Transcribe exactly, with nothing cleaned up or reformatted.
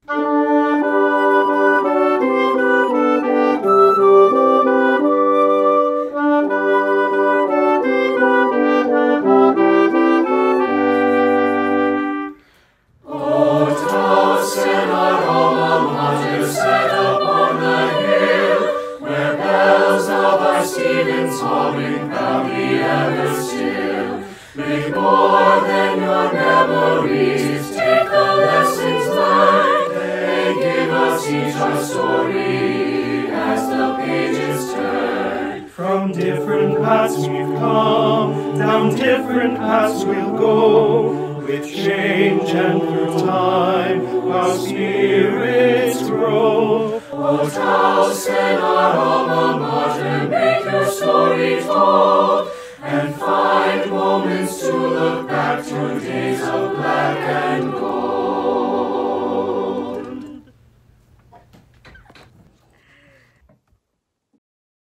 Make more than your memories, take the lessons learned, and give us each our story as the pages turn. From different paths we've come, down different paths we'll go, with change and through time, our spirits grow. O Towson, our alma mater, make your story told, and find moments to look back to days of black and gold.